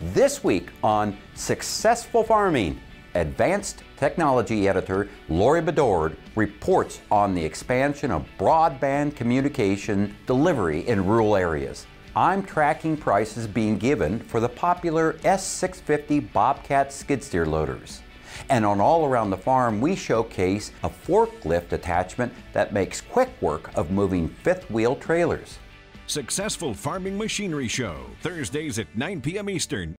This week on Successful Farming, Advanced Technology Editor Lori Bedard reports on the expansion of broadband communication delivery in rural areas. I'm tracking prices being given for the popular S650 Bobcat skid steer loaders. And on All Around the Farm, we showcase a forklift attachment that makes quick work of moving fifth wheel trailers. Successful Farming Machinery Show, Thursdays at 9 p.m. Eastern.